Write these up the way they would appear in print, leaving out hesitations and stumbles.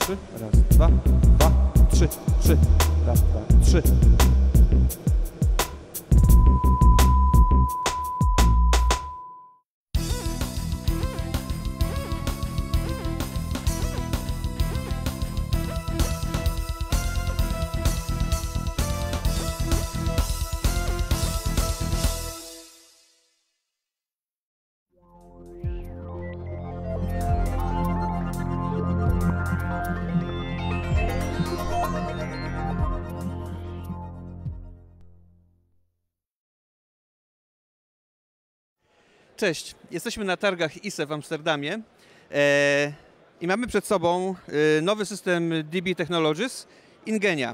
trzy. Raz, dwa, trzy, trzy. Raz, dwa, trzy. Cześć, jesteśmy na targach ISE w Amsterdamie i mamy przed sobą nowy system DB Technologies Ingenia.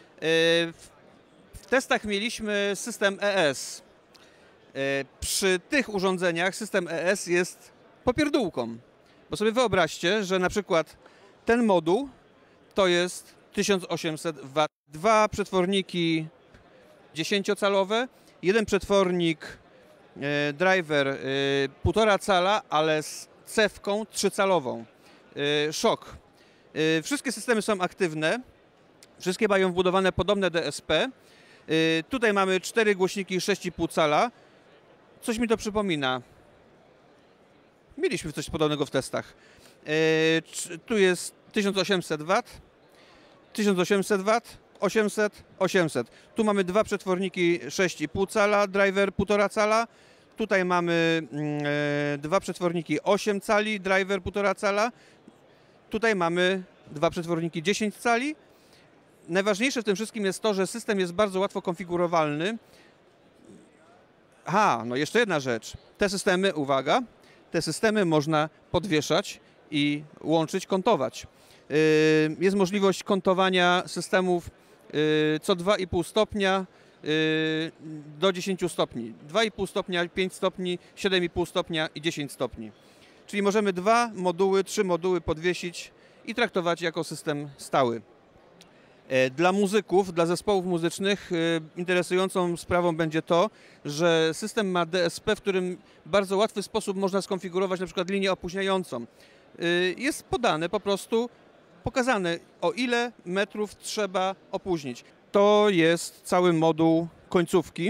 W testach mieliśmy system ES. Przy tych urządzeniach system ES jest popierdółką, bo sobie wyobraźcie, że na przykład ten moduł to jest 1800 W. Dwa przetworniki 10-calowe, jeden przetwornik driver 1,5 cala, ale z cewką 3-calową. Szok. Wszystkie systemy są aktywne, wszystkie mają wbudowane podobne DSP. Tutaj mamy 4 głośniki 6,5 cala. Coś mi to przypomina. Mieliśmy coś podobnego w testach. Tu jest 1800 W, 1800 W, 800, 800. Tu mamy dwa przetworniki 6,5 cala, driver 1,5 cala. Tutaj mamy dwa przetworniki 8 cali, driver 1,5 cala. Tutaj mamy dwa przetworniki 10 cali. Najważniejsze w tym wszystkim jest to, że system jest bardzo łatwo konfigurowalny. Aha, no jeszcze jedna rzecz. Te systemy, uwaga, te systemy można podwieszać i łączyć, kontować. Jest możliwość kontowania systemów co 2,5 stopnia do 10 stopni. 2,5 stopnia, 5 stopni, 7,5 stopnia i 10 stopni. Czyli możemy 2 moduły, 3 moduły podwiesić i traktować jako system stały. Dla muzyków, dla zespołów muzycznych interesującą sprawą będzie to, że system ma DSP, w którym w bardzo łatwy sposób można skonfigurować na przykład linię opóźniającą. Jest podane po prostu, pokazane, o ile metrów trzeba opóźnić. To jest cały moduł końcówki.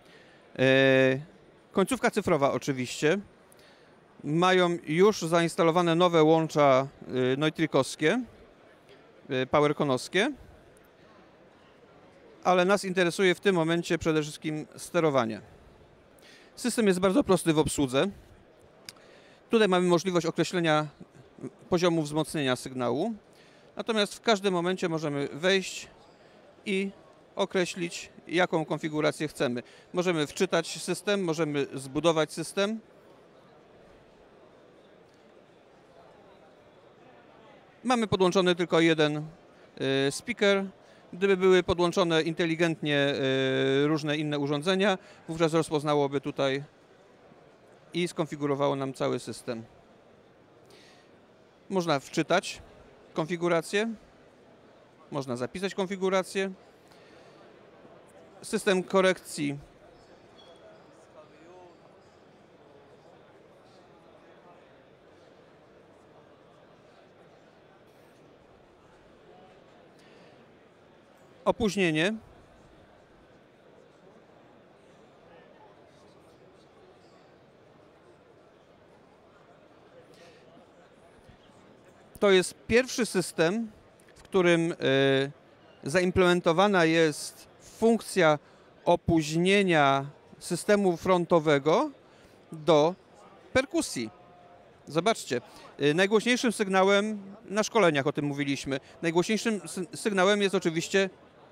Końcówka cyfrowa oczywiście. Mają już zainstalowane nowe łącza neutrikowskie, powerconowskie, ale nas interesuje w tym momencie przede wszystkim sterowanie. System jest bardzo prosty w obsłudze. Tutaj mamy możliwość określenia poziomu wzmocnienia sygnału. Natomiast w każdym momencie możemy wejść i określić, jaką konfigurację chcemy. Możemy wczytać system, możemy zbudować system. Mamy podłączony tylko jeden speaker. Gdyby były podłączone inteligentnie różne inne urządzenia, wówczas rozpoznałoby tutaj i skonfigurowało nam cały system. Można wczytać konfigurację, można zapisać konfigurację. System korekcji opóźnienie. To jest pierwszy system, w którym zaimplementowana jest funkcja opóźnienia systemu frontowego do perkusji. Zobaczcie, najgłośniejszym sygnałem, na szkoleniach o tym mówiliśmy, najgłośniejszym sygnałem jest oczywiście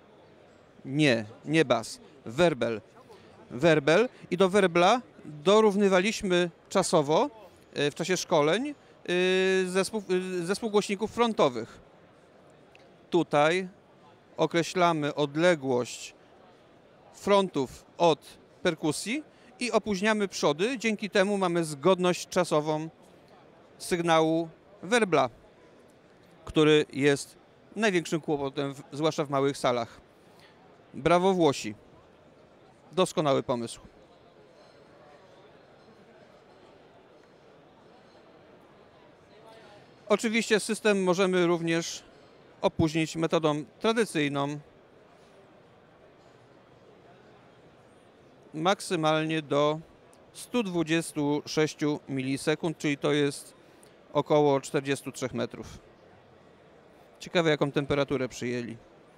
nie bas, werbel. Werbel i do werbla dorównywaliśmy czasowo w czasie szkoleń zespół głośników frontowych. Tutaj określamy odległość frontów od perkusji i opóźniamy przody. Dzięki temu mamy zgodność czasową sygnału werbla, który jest największym kłopotem, zwłaszcza w małych salach. Brawo Włosi. Doskonały pomysł. Oczywiście system możemy również opóźnić metodą tradycyjną maksymalnie do 126 milisekund, czyli to jest około 43 metrów. Ciekawe, jaką temperaturę przyjęli.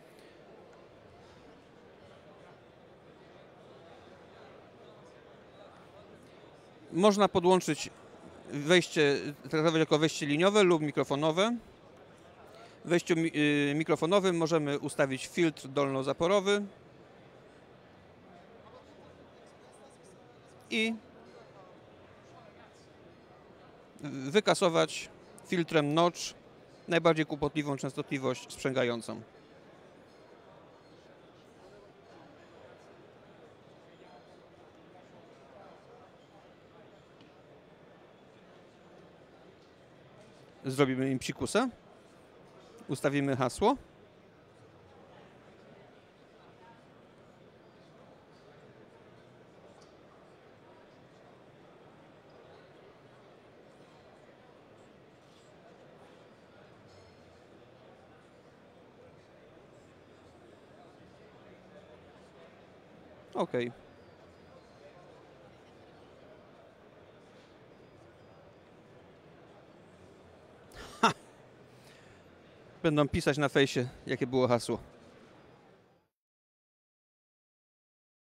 Można podłączyć wejście, traktować jako wejście liniowe lub mikrofonowe. W wejściu mikrofonowym możemy ustawić filtr dolnozaporowy i wykasować filtrem notch najbardziej kłopotliwą częstotliwość sprzęgającą. Zrobimy im psikusa, ustawimy hasło. OK. Będą pisać na fejsie, jakie było hasło.